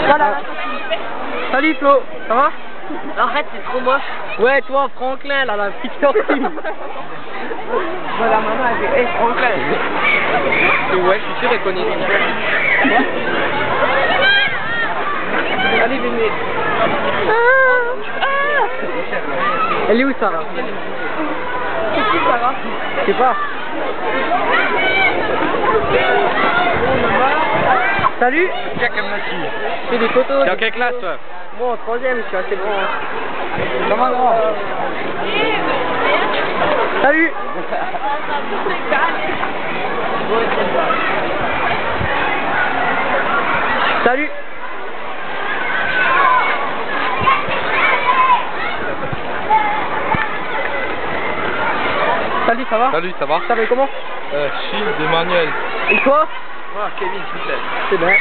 Voilà. Salut Flo, ça va? Arrête, c'est trop moche. Ouais, toi Franklin, là, la petite tortue. Voilà, maman, elle fait, hey, Franklin. Et ouais, je suis sûr qu'elle connaît. Allez, venez. Elle est où Sarah? C'est qui, Sarah? Je sais pas. Salut. Jack Amnati. Je fais des photos. T'es en quelle classe toi? Moi en troisième, je suis assez grand. Comment grand? Salut. Salut. Salut, ça va? Salut, ça va? Ça s'appelle comment? Shield Emmanuel. Et toi? Moi, Kevin Smith. C'est bien.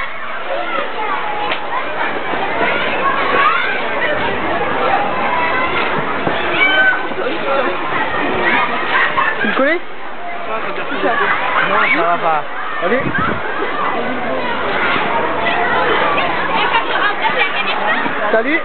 Tu le connais? Non, ça va pas. Salut. Salut.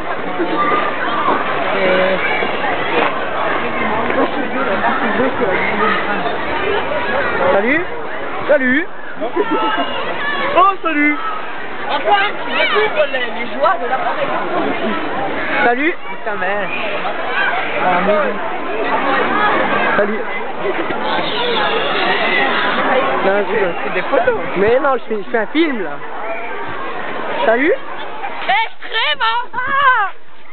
Salut. Salut. Oh, salut. Antoine, tu découvres les joies de l'appareil. Salut. Ta mère. Salut. Non, C'est des photos. mais non, je fais un film là. Salut. Extrême, hein?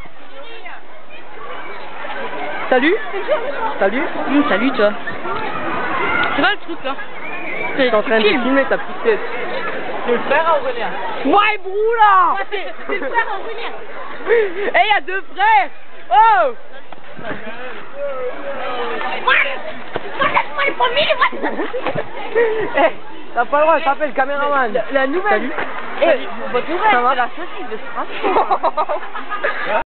Salut. Salut. Salut, toi. C'est quoi le truc, là? T'es en train de filmer ta petite tête. C'est le frère Aurélien. Ouais, brou là. C'est le frère Aurélien. Eh, y a deux frères. Oh. Regarde-moi les premiers, Eh, t'as pas le droit, t'appelles le caméraman. La nouvelle. Salut. Eh, votre nouvelle, Ça va? c'est la saucisse de Strasbourg.